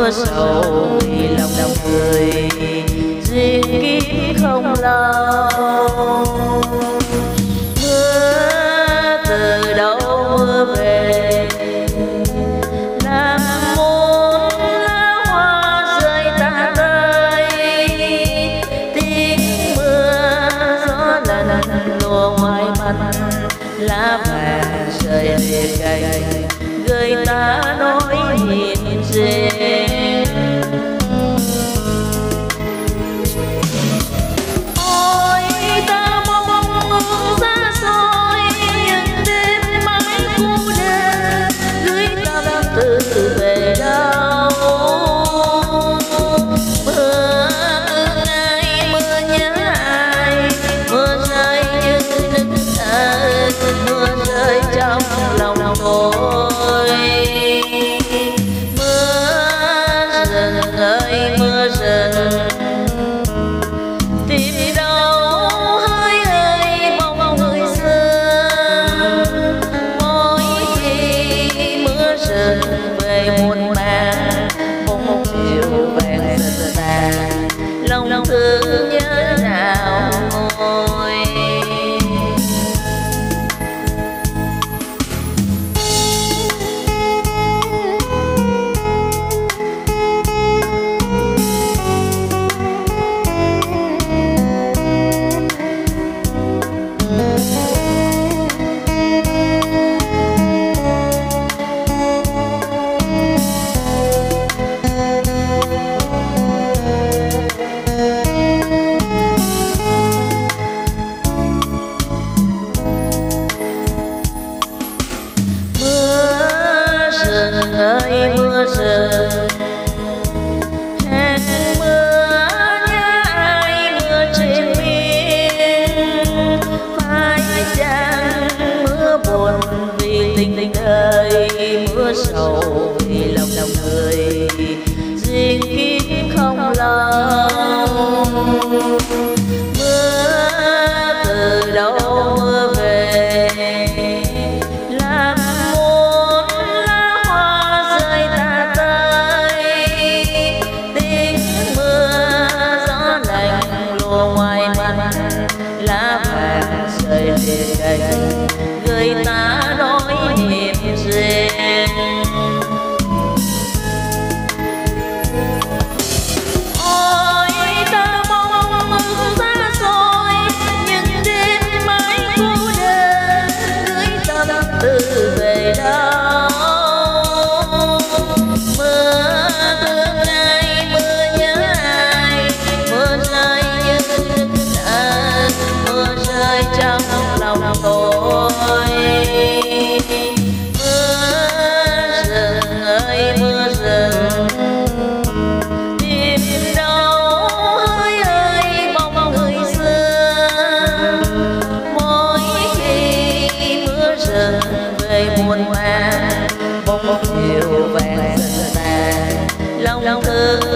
mưa sầu vì lòng người riêng kiếp không lo. Mưa từ đâu mưa về làm muốn lá hoa rơi tả tơi. Tiếng mưa gió lần lùa ngoài mặt lá vàng rơi lìa cành người ta nói hiền duyên. Ôi ta mong ước xa xôi những đêm mãi cô đơn gửi tâm tư về đâu. Mưa ai mưa nhớ ai, mưa rơi như nước ơi, mưa rơi trong lòng tôi. Mưa rừng ơi mưa rừng tìm đâu hai ơi bóng người xưa. Mỗi khi mưa rừng về muôn màng bóng chiều vàng dần tàn lòng thương nhớ nào ngồi. Ơi mưa rừng hẹn mưa nhớ ai mưa trên miên. Phải chăng mưa buồn vì tình đời, mưa sầu vì lòng người riêng kiếp không lo. Mưa từ đâu mưa về làm ngoài mặt lá vàng rơi lìa cành người ta nói hiền duyên. Ôi ta mong ước xa xôi những đêm mãi cô đơn gửi tâm tư về đâu. Mưa thương ai mưa nhớ ai, mưa rơi mưa rơi trong lòng tôi. Mưa rừng ơi mưa rừng tìm đâu hơi ơi bóng người xưa. Mỗi khi mưa rừng về muôn màng bóng chiều vàng dần tàn lòng thương